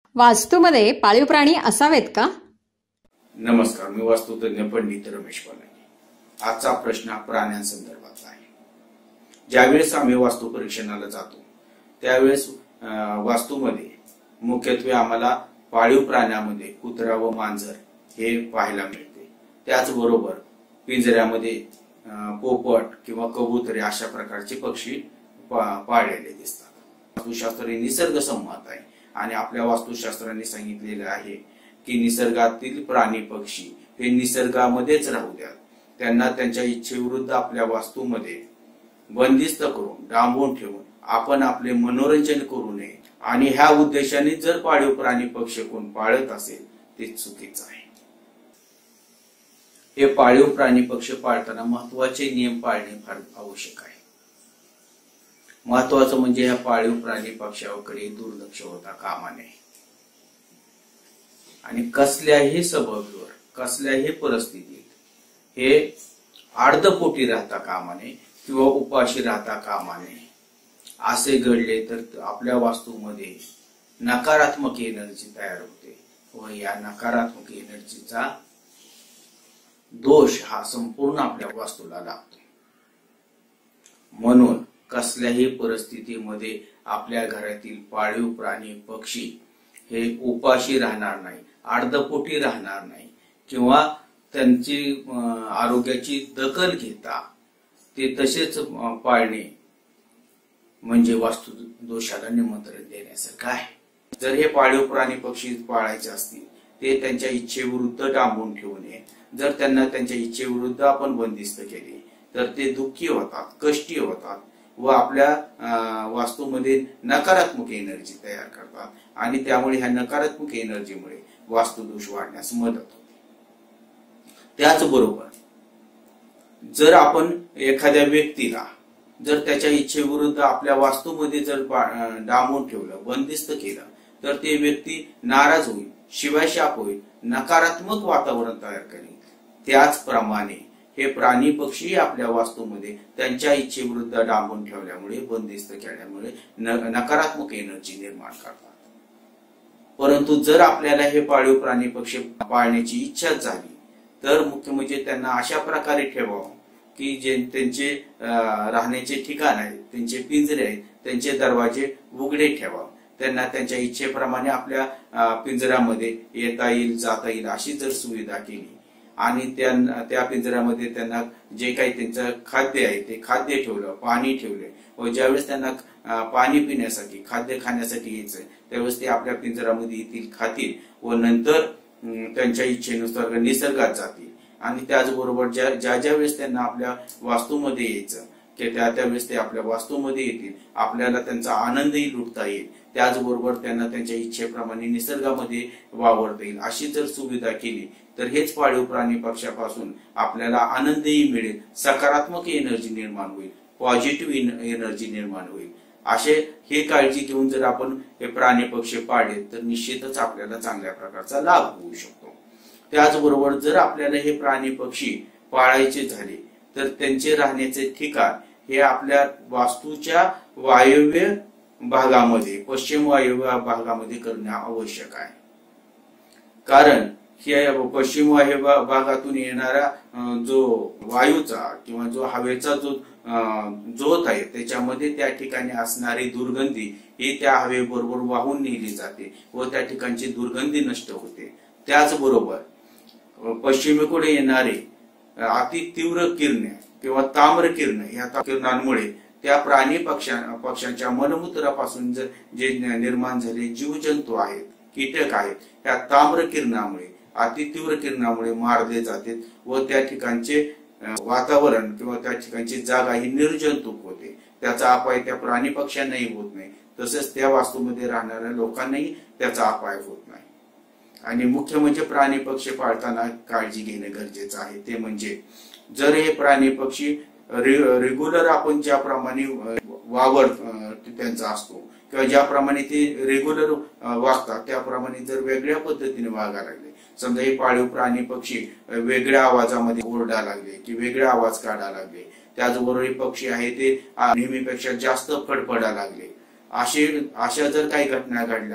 वास्तूमध्ये पाळीव प्राणी असावेत का? नमस्कार, मी वास्तुतज्ञ पंडित रमेश पालानी। आजचा प्रश्न प्राण्यांसंदर्भातला आहे। ज्यावेळेस आम्ही वास्तू परीक्षणाला जातो त्यावेळेस वास्तूमध्ये मुख्यत्वे आम्हाला पाळीव प्राण्यामध्ये कुत्रा व मांजर हे पाहायला मिळते। त्याचबरोबर पिंजऱ्यामध्ये पोपट किंवा कबुतरे अशा प्रकारचे पक्षी पाळलेले दिसतात। वास्तुशास्त्र हे निसर्गसंमत आहे आणि आपल्या वास्तुशास्त्राने सांगितलेले आहे की निसर्गातील प्राणी पक्षी हे निसर्गामध्येच राहू द्या, त्यांना त्यांच्या इच्छेविरुद्ध आपल्या वास्तूमध्ये बंदिस्त करून डांबून ठेवून आपण आपले मनोरंजन करू नये आणि ह्या उद्देशाने जर पाळीव प्राणी पक्षी कोण पाळत असेल ते चुकीचं आहे। हे पाळीव प्राणी पक्षी पाळताना महत्वाचे नियम पाळणे फार आवश्यक आहे। महत्वाचं म्हणजे ह्या पाळीव प्राणी पक्ष्याकडे दुर्लक्ष होता कामा नये आणि कसल्याही सबबवर कसल्याही परिस्थितीत हे अर्धपोटी राहता कामा नये किंवा उपाशी राहता कामा नये। असे घडले तर आपल्या वास्तूमध्ये नकारात्मक एनर्जी तयार होते व या नकारात्मक एनर्जीचा दोष हा संपूर्ण आपल्या वास्तूला लागतो। म्हणून कसल्याही परिस्थितीमध्ये आपल्या घरातील पाळीव प्राणी पक्षी हे उपाशी राहणार नाही, अर्धपोटी राहणार नाही किंवा त्यांची आरोग्याची दखल घेता ते तसेच पाळणे म्हणजे वास्तु दोषाला निमंत्रण देण्यासारखं आहे। जर हे पाळीव प्राणी पक्षी पाळायचे असतील ते त्यांच्या इच्छेविरुद्ध डांबून ठेवू नये। जर त्यांना त्यांच्या इच्छेविरुद्ध आपण बंदिस्त केले तर ते दुःखी होतात, कष्टी होतात व आपल्या वास्तूमध्ये नकारात्मक एनर्जी तयार करतात आणि त्यामुळे ह्या नकारात्मक एनर्जीमुळे वास्तुदोष वाढण्यास मदत होते। त्याचबरोबर जर आपण एखाद्या व्यक्तीला जर त्याच्या इच्छेविरुद्ध आपल्या वास्तूमध्ये जर डांबून ठेवलं, बंदिस्त केलं तर ते व्यक्ती नाराज होईल, शिवाय शाप होईल, नकारात्मक वातावरण तयार करेल। त्याचप्रमाणे हे प्राणी पक्षी आपल्या वास्तूमध्ये त्यांच्या इच्छेविरुद्ध डांबून ठेवल्यामुळे, बंदिस्त केल्यामुळे नकारात्मक एनर्जी निर्माण करतात। परंतु जर आपल्याला हे पाळीव प्राणी पक्षी पाळण्याची इच्छा झाली तर मुख्य म्हणजे त्यांना अशा प्रकारे ठेवावं की जे त्यांचे राहण्याचे ठिकाण आहे, त्यांचे पिंजरे आहेत, त्यांचे दरवाजे उघडे ठेवा। त्यांना त्यांच्या इच्छेप्रमाणे आपल्या पिंजऱ्यामध्ये येता येईल, जाता येईल अशी जर सुविधा केली आणि त्या पिंजऱ्यामध्ये त्यांना जे काही त्यांचं खाद्य आहे ते खाद्य ठेवलं, पाणी ठेवले व ज्यावेळेस त्यांना पाणी पिण्यासाठी, खाद्य खाण्यासाठी यायचं त्यावेळेस ते आपल्या पिंजऱ्यामध्ये येतील, खातील व नंतर त्यांच्या इच्छेनुसार निसर्गात जातील। आणि त्याचबरोबर ज्या वेळेस त्यांना आपल्या वास्तूमध्ये यायचं की त्यावेळेस ते आपल्या वास्तूमध्ये येतील, आपल्याला त्यांचा आनंदही लुटता येईल, त्याचबरोबर त्यांना त्यांच्या इच्छेप्रमाणे निसर्गामध्ये वावरता येईल अशी जर सुविधा केली तर हेच पाळीव प्राणी पक्षापासून आपल्याला आनंदही मिळेल, सकारात्मक एनर्जी निर्माण होईल, पॉझिटिव्ह एनर्जी निर्माण होईल। असे हे काळजी घेऊन जर आपण हे प्राणी पक्षी पाळले तर निश्चितच आपल्याला चांगल्या प्रकारचा लाभ होऊ शकतो। त्याचबरोबर जर आपल्याला हे प्राणी पक्षी पाळायचे झाले तर त्यांचे राहण्याचे ठिकाण हे आपल्या वास्तूच्या वायव्य भागामध्ये, पश्चिम वायव्य भागामध्ये करणे आवश्यक आहे। कारण हे पश्चिम वायव्य भागातून येणारा जो वायूचा किंवा जो हवेचा जो झोत आहे त्याच्यामध्ये त्या ठिकाणी असणारी दुर्गंधी ही त्या हवेबरोबर वाहून नेली जाते व त्या ठिकाणची दुर्गंधी नष्ट होते। त्याचबरोबर पश्चिमेकडे येणारे अति तीव्र किरणे किंवा ताम्र किरण या किरणांमुळे त्या प्राणी पक्ष्यांच्या मलमूत्रापासून जे निर्माण झाले जीवजंतू आहेत, कीटक आहेत, त्या ताम्र किरणामुळे, अति तीव्र किरणामुळे मारले जाते व त्या ठिकाणचे वातावरण किंवा त्या ठिकाणची जागा ही निर्जंतुक होते। त्याचा अपाय त्या प्राणी पक्ष्यांनाही होत नाही, तसेच त्या वास्तूमध्ये राहणाऱ्या लोकांनाही त्याचा अपाय होत नाही। आणि मुख्य म्हणजे प्राणी पक्षी पाळताना काळजी घेणे गरजेचं आहे ते म्हणजे जर हे प्राणी पक्षी रेग्युलर आपण ज्याप्रमाणे वावर त्यांचा असतो किंवा ज्याप्रमाणे ते रेग्युलर वागतात त्याप्रमाणे जर वेगळ्या पद्धतीने वागायला लागले, समजा हे पाळीव प्राणी पक्षी वेगळ्या आवाजामध्ये ओरडा लागले की वेगळा आवाज काढायला लागले, त्याचबरोबर हे पक्षी आहे ते नेहमीपेक्षा जास्त फडफडायला लागले, अशा जर काही घटना घडल्या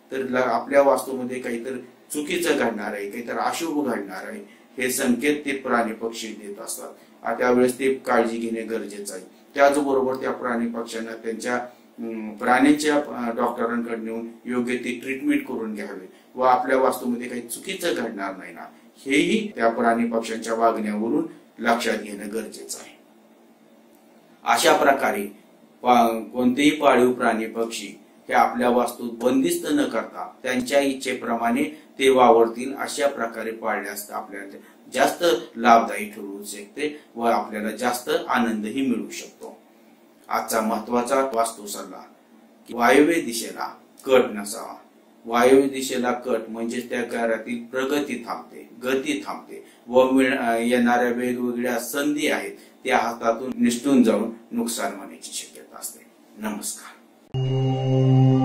तर आपल्या वास्तूमध्ये काहीतरी चुकीचं घडणार आहे, काहीतरी अशुभ घडणार आहे, हे संकेत ते प्राणी पक्षी देत असतात. त्यावेळेस ते काळजी घेणे गरजेचं आहे. त्याचबरोबर त्या प्राणी पक्ष्यांना त्यांच्या प्राण्यांच्या डॉक्टरांकडे नेऊन योग्य ती ट्रीटमेंट करून घ्यावी व आपल्या वास्तूमध्ये काही चुकीचं घडणार नाही ना, हेही त्या प्राणी पक्ष्यांच्या वागण्यावरून लक्षात घेणं गरजेचं आहे. अशा प्रकारे कोणतेही पाळीव प्राणी पक्षी हे आपल्या वास्तूत बंदिस्त न करता त्यांच्या इच्छेप्रमाणे ते वावरतील अशा प्रकारे पाळल्यास आपल्याला जास्त लाभदायी ठरू शकते व आपल्याला जास्त आनंदही मिळू शकतो. आजचा महत्वाचा वास्तू सल्ला की वायव्य दिशेला कट नसावा. वायव्य दिशेला कट म्हणजे त्या घरातील प्रगती थांबते, गती थांबते व येणाऱ्या वेगवेगळ्या संधी आहेत त्या हातातून निसटून जाऊन नुकसान होण्याची शक्यता असते. नमस्कार.